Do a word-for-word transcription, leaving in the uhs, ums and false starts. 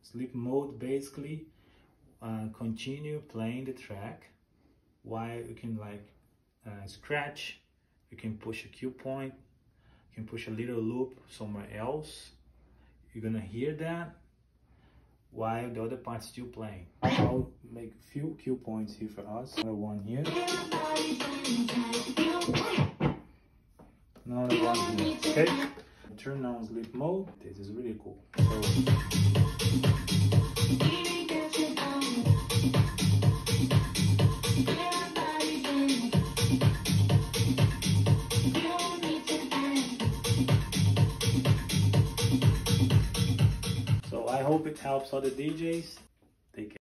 sleep mode basically uh, continue playing the track while you can like uh, scratch, you can push a cue point, you can push a little loop somewhere else. You're gonna hear that while the other part's still playing. I'll make a few cue points here for us. Another one here. Another one here. Okay. Turn on sleep mode. This is really cool. So, so I hope it helps other D Js. Take care.